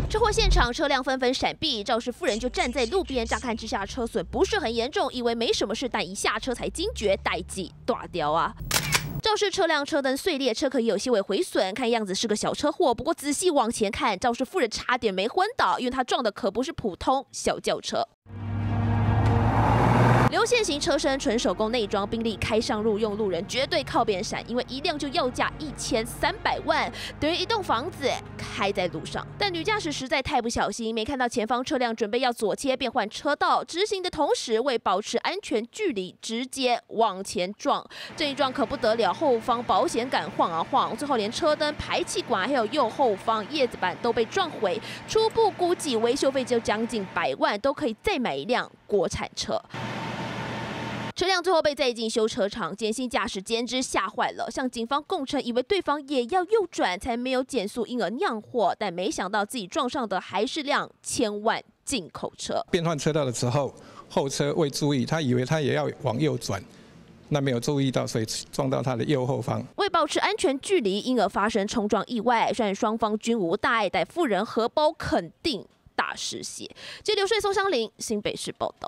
车祸现场，车辆纷纷闪避，肇事妇人就站在路边，乍看之下车损不是很严重，以为没什么事，但一下车才惊觉代际大掉啊！ 肇事车辆车灯碎裂，车壳也有些微毁损，看样子是个小车祸。不过仔细往前看，肇事妇人差点没昏倒，因为她撞的可不是普通小轿车。 流线型车身纯手工内装，宾利开上路用路人绝对靠边闪，因为一辆就要价1300万，等于一栋房子开在路上。但女驾驶实在太不小心，没看到前方车辆准备要左切变换车道，直行的同时为保持安全距离，直接往前撞。这一撞可不得了，后方保险杆晃啊晃，最后连车灯、排气管还有右后方叶子板都被撞毁。初步估计维修费就将近100万，都可以再买一辆国产车。 车辆最后被载进修车厂，简姓驾驶简直吓坏了，向警方供称以为对方也要右转，才没有减速，因而酿祸。但没想到自己撞上的还是辆1000万进口车。 变换车道的时候，后车未注意，他以为他也要往右转，那没有注意到，所以撞到他的右后方。 为保持安全距离，因而发生冲撞意外。虽然双方均无大碍，但妇人荷包肯定大失血。记者刘穗松香林新北市报道。